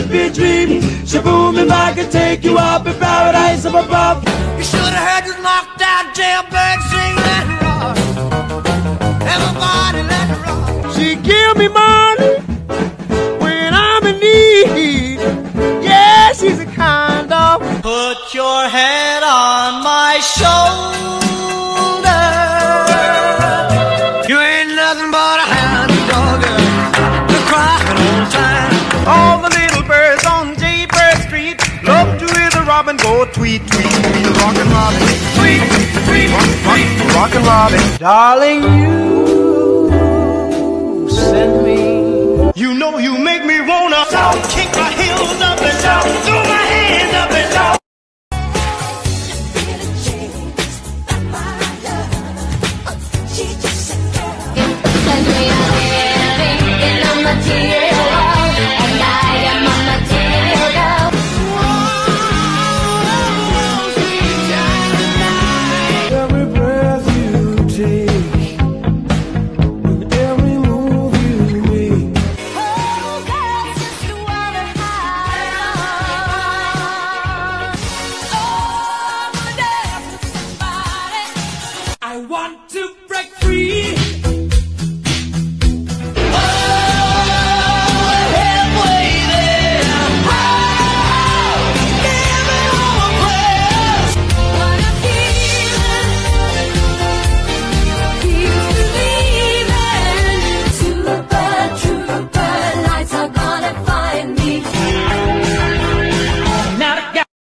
be a dream. Shaboom, if I could take you up in paradise up above. You should have heard this knocked out jailbird sing, let it rock. Everybody let it rock. She give me money when I'm in need. Yeah, she's a kind of. Put your head on my shoulder. You ain't nothing but a hound dog. You're crying all the time. All the little birds on Jaybird Street love to hear the robin go tweet, tweet, tweet. Rockin' Robin, tweet, tweet, tweet. Rockin' Robin, darling, you send me. You know you make me wanna kick my heels up and down, throw my hands up and down. Every breath you take and every move you make. Oh, girl, just wanna hide. Oh, dance with somebody. I want to break free.